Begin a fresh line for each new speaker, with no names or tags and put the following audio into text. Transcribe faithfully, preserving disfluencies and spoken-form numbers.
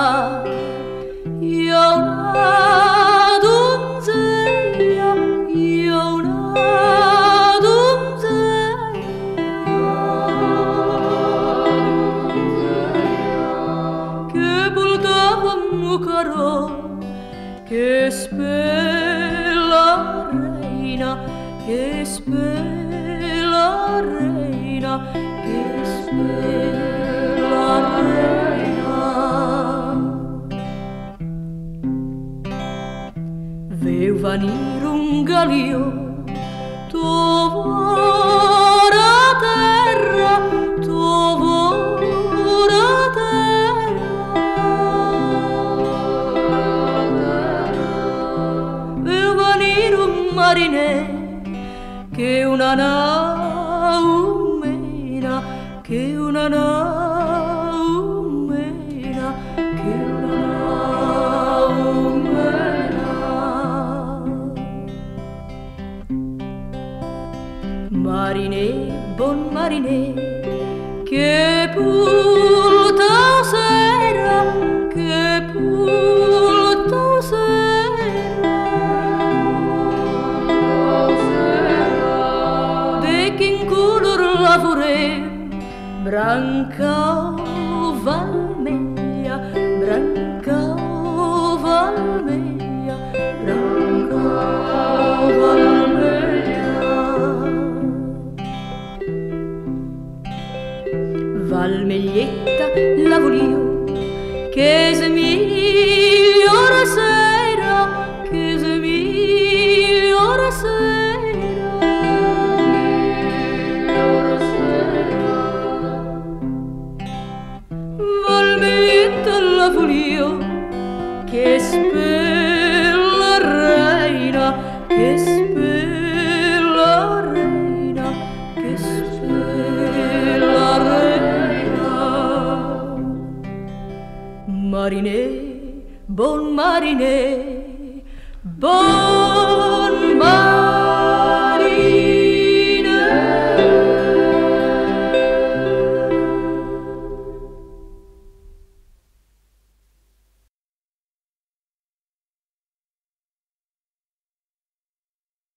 io una donzella, io una donzella che portava un caro che spela reina, che spela reina, che spela reina. Veu venir un galió, tovora terra, tovora terra. Veu venir un mariner che una nau mena, che una nau mena, che una nau mena. Mariner, bon mariner, che pulta sera, che pulta sera. Becchi in color lavore, branca valmeglia, branca valmeglia, branca valmeglia. Valmeglietta la volio, che se migliora sera, che se migliora sera. Valmeglietta la volio, che spella reina, che spella reina, che spella reina. Mariner, bon mariner, bon